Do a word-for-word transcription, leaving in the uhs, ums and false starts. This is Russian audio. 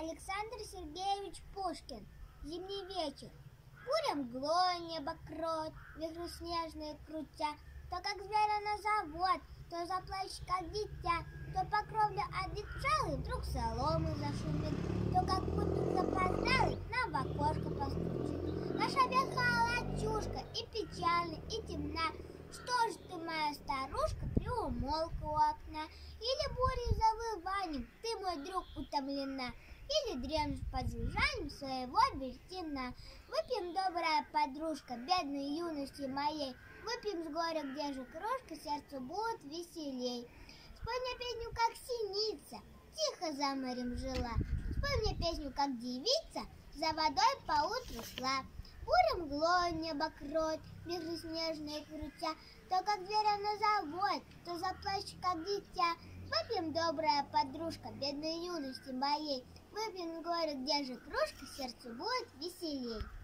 Александр Сергеевич Пушкин. Зимний вечер. Буря мглой небо кроет, вихры снежные крутя, то как зверя на завод, то заплачет, как дитя, то по кровле одичалый вдруг соломы зашумит, то как путник запоздалый нам в окошко постучит. Наша ветхая лачушка и печальна, и темна. Что ж ты, моя старушка, приумолкла у окна? Или бурей завыванием ты, мой друг, утомлена? Или дремлешь под жужжанием своего вертина? Выпьем, добрая подружка, бедной юности моей, выпьем с горя, где же крошка, сердцу будет веселей. Спой мне песню, как синица, тихо за морем жила. Спой мне песню, как девица, за водой поутру шла. Буря мглой небо кроет, вихры снежные крутя, то как зверя на завод, то заплачет, как дитя. Выпьем, добрая подружка, бедной юности моей, выпьем с горя, где же кружка, сердцу будет веселей.